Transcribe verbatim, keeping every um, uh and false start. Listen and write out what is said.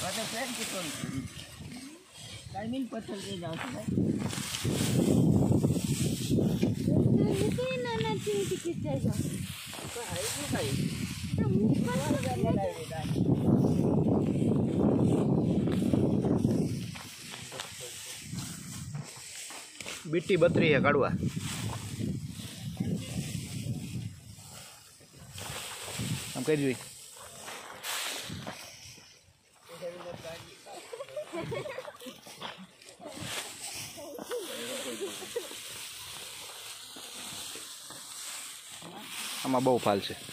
तो फ्रेंड की कौन टाइमिंग पत्थर के जाओ तो itu nana ting dikit aja. भाई ये भाई बीटी बतरी है काढ़वा हम कह जोई આમાં બહુ ફાલ છે।